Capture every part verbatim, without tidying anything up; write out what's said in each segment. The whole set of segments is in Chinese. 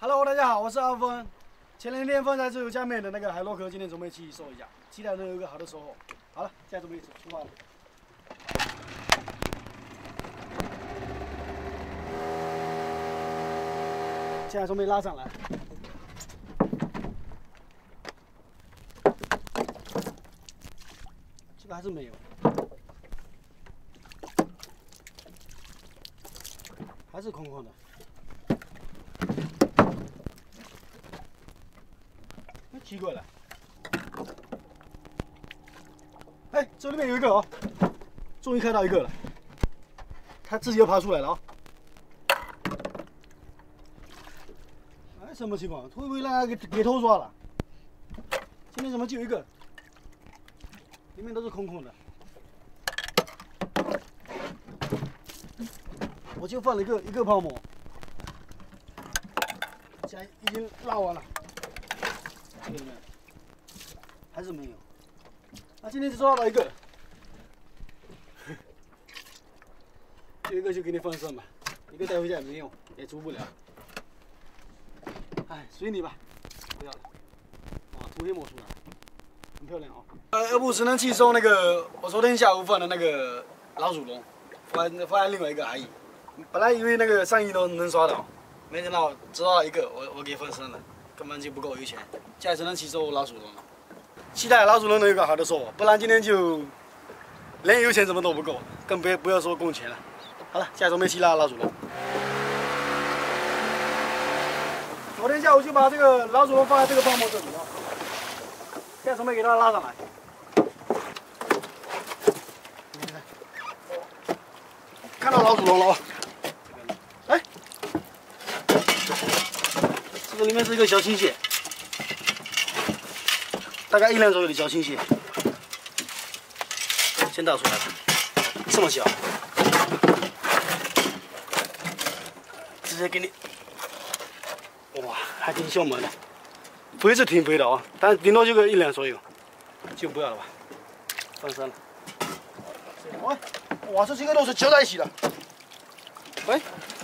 Hello， 大家好，我是阿峰。前两天放在自由家面的那个海洛克，今天准备去收一下，期待能有一个好的收获。好了，现在准备出发了。现在准备拉上来。这个还是没有，还是空空的。 奇怪了，哎，这里面有一个哦，终于看到一个了，它自己又爬出来了啊、哦！哎，什么情况？会不会让它给给偷抓了？今天怎么就有一个？里面都是空空的，我就放了一个一个泡沫，现在已经拉完了。 这个里面还是没有，那今天只抓到一个，有一个就给你放生吧，一个带回家也没用，也煮不了。哎，随你吧，不要了。哇，图黑魔术了，很漂亮哦。呃，要不只能去收那个我昨天下午放的那个老鼠笼，放放在另外一个阿姨。本来以为那个上亿都能抓到，没想到只抓到一个，我我给放生了。 根本就不够油钱，现在只能去收老鼠笼了。期待老鼠笼能有个好的收获，不然今天就连油钱什么都不够，更别不要说工钱了。好了，现在准备去拉老鼠笼。昨天下午就把这个老鼠笼放在这个泡沫这里了，现在准备给它拉上来。看到老鼠笼了啊！ 这里面是一个小青蟹，大概一两左右的小青蟹，先倒出来吧，这么小，直接给你，哇，还挺小猛的，肥是挺肥的啊，但顶多就个一两左右，就不要了吧，放生了。哇，哇，这几个都是揪在一起的，喂。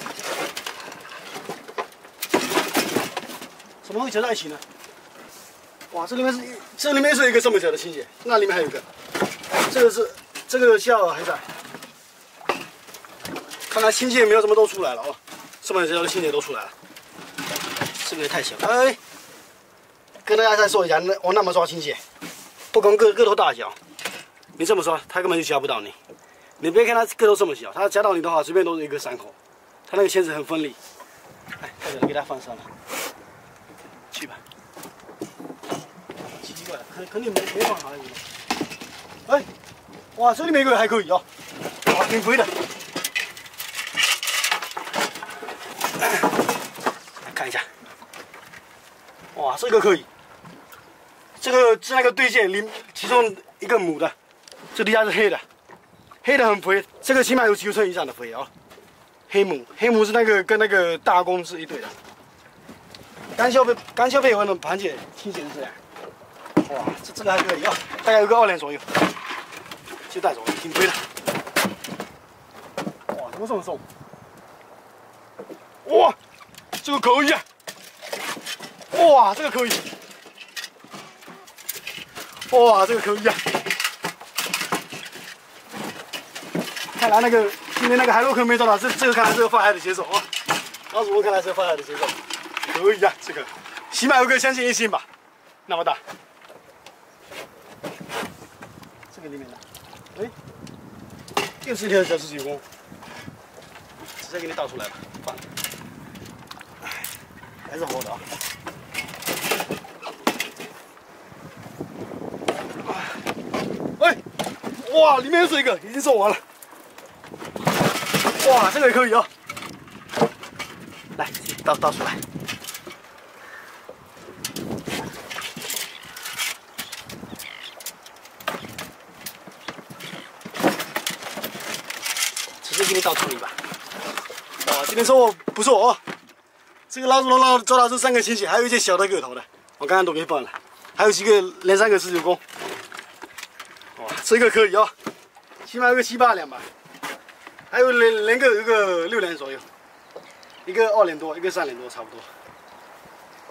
怎么会揪在一起呢？哇，这里面是这里面是一个这么小的青蟹，那里面还有一个，这个是这个下饵还在。看来青蟹没有什么都出来了哦，这么小的青蟹都出来了，这个也太小了。哎，跟大家再说一下，那我那么抓青蟹，不管个个头大小，你这么抓，它根本就夹不到你。你别看它个头这么小，它夹到你的话，随便都是一个伤口。它那个钳子很锋利。哎，快点给它放上了。 去吧，奇奇怪怪，肯肯定没没放好的。哎，哇，这里面一个还可以啊、哦，哇，挺肥的。来看一下，哇，这个可以，这个是那个对线里其中一个母的，这底下是黑的，黑的很肥，这个起码有九成以上的肥啊、哦。黑母，黑母是那个跟那个大公是一对的。 干消费干消费完的盘蟹，青蟹是这样。哇，这这个还可以啊，大概有个二两左右，就带走了，挺肥的。哇，怎么这么重？哇，这个可以啊！哇，这个可以。哇，这个可以啊！看来那个今天那个海洛克没抓到，这这个看来是个发海的节奏啊！老鼠看来是个发海的节奏。 可以啊，这个起码有个相信一星吧，那么大。这个里面的，哎，又是一条小十九公，直接给你倒出来吧，放。哎，还是活的啊。哎，哇，里面又是一个，已经收完了。哇，这个也可以啊。来，倒倒出来。 直接给你倒处理吧。哇，今天收获不错哦。这个老鼠笼捞抓到这三个青蟹，还有一些小的个头的，我刚刚都给放了，还有几个连三个十九公。哇，这个可以哦，起码有个七八两吧。还有连连个有个六两左右，一个二两多，一个三两多，差不多。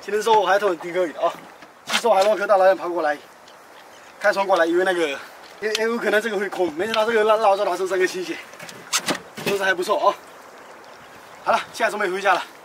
今天中午还偷第个的啊，据说海洛克大老远跑过来，开船过来，以为那个也也有可能这个会空，没想到这个绕绕着他身上个倾斜，都是还不错啊。好了，现在准备回家了。